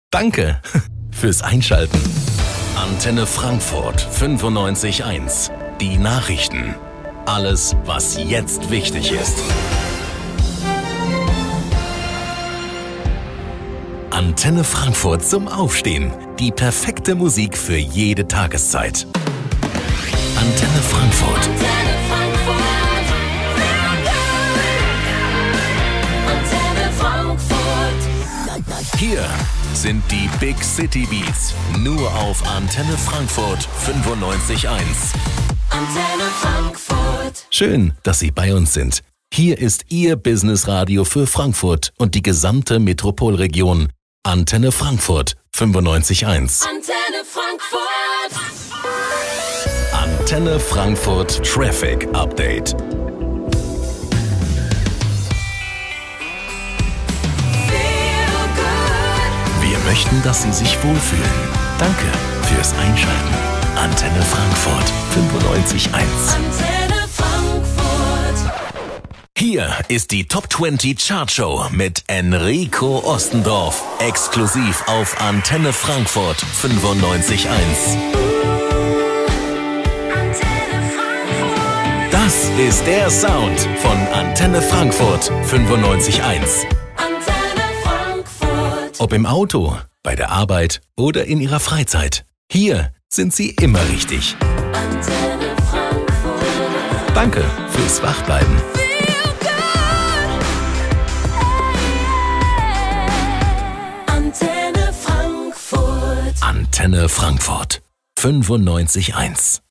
Danke fürs Einschalten. Antenne Frankfurt 95.1. Die Nachrichten. Alles, was jetzt wichtig ist. Antenne Frankfurt zum Aufstehen. Die perfekte Musik für jede Tageszeit. Antenne Frankfurt. Antenne Frankfurt. Antenne Frankfurt. Hier sind die Big City Beats. Nur auf Antenne Frankfurt 95.1. Antenne Frankfurt. Schön, dass Sie bei uns sind. Hier ist Ihr Business-Radio für Frankfurt und die gesamte Metropolregion. Antenne Frankfurt 95.1. Antenne Frankfurt. Antenne Frankfurt Traffic Update. Wir möchten, dass Sie sich wohlfühlen. Danke fürs Einschalten. Antenne Frankfurt 95.1. Antenne Frankfurt. Hier ist die Top 20 Chartshow mit Enrico Ostendorf. Exklusiv auf Antenne Frankfurt 95.1. Antenne Frankfurt. Das ist der Sound von Antenne Frankfurt 95.1. Antenne Frankfurt. Ob im Auto, bei der Arbeit oder in Ihrer Freizeit. Hier sind Sie immer richtig. Antenne Frankfurt. Danke fürs Wachbleiben. Antenne Frankfurt. Antenne Frankfurt 95.1.